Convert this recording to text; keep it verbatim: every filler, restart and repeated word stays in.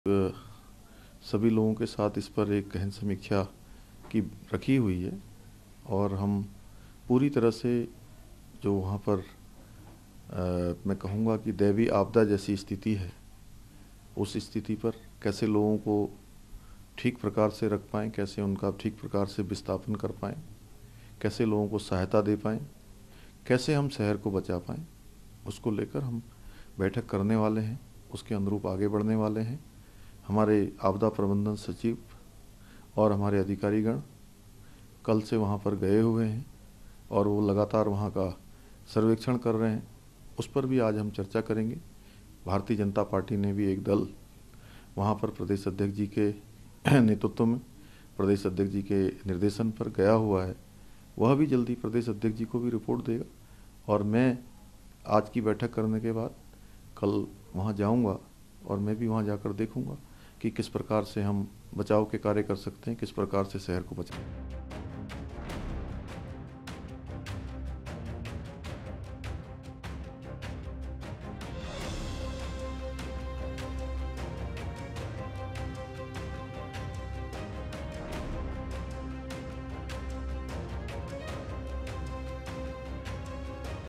अ, सभी लोगों के साथ इस पर एक गहन समीक्षा की रखी हुई है और हम पूरी तरह से जो वहाँ पर आ, मैं कहूँगा कि दैवीय आपदा जैसी स्थिति है, उस स्थिति पर कैसे लोगों को ठीक प्रकार से रख पाएँ, कैसे उनका ठीक प्रकार से विस्थापन कर पाएँ, कैसे लोगों को सहायता दे पाएँ, कैसे हम शहर को बचा पाएँ, उसको लेकर हम बैठक करने वाले हैं, उसके अनुरूप आगे बढ़ने वाले हैं। हमारे आपदा प्रबंधन सचिव और हमारे अधिकारीगण कल से वहाँ पर गए हुए हैं और वो लगातार वहाँ का सर्वेक्षण कर रहे हैं। उस पर भी आज हम चर्चा करेंगे। भारतीय जनता पार्टी ने भी एक दल वहाँ पर प्रदेश अध्यक्ष जी के नेतृत्व में, प्रदेश अध्यक्ष जी के निर्देशन पर गया हुआ है। वह भी जल्दी प्रदेश अध्यक्ष जी को भी रिपोर्ट देगा और मैं आज की बैठक करने के बाद कल वहाँ जाऊँगा और मैं भी वहाँ जाकर देखूँगा कि किस प्रकार से हम बचाव के कार्य कर सकते हैं, किस प्रकार से शहर को बचाएं।